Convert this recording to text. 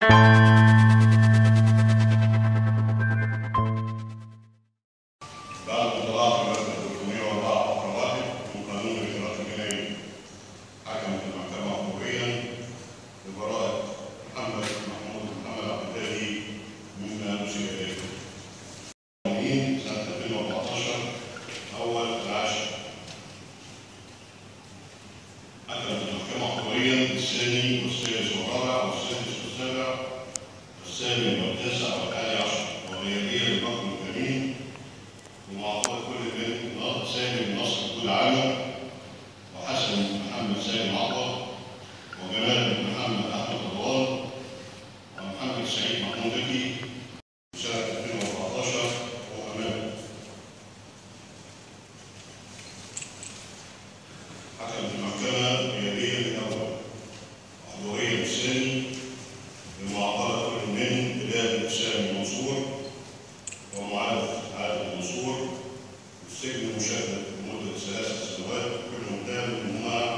بعد انطلاق المادة 304 فقرة 1 من قانون الإجراءات الجنائية، حكمت المحكمة حضوريا ببراءة محمد عبد الهادي مما نسب إليه. سنة 2014 أول العاشر. حكمت المحكمة حضوريا الثاني والثالث والرابع والسادس والسابع والثامن والتاسع والحادي عشر وغيابية للحكم الثمين ومعاقبة كل من سالم نصر كل عامر وحسن محمد سالم عطا وجمال محمد أحمد رضوان ومحمد سعيد محمود زكي سنة 2014 وأمامه. حكمت المحكمة غيابيا الأول وحضوريا الثاني بمعاقبة كل من بلال حسام منصور ومعاذ عادل منصور السجن المشدد لمدة 3 سنوات كل متهم منهما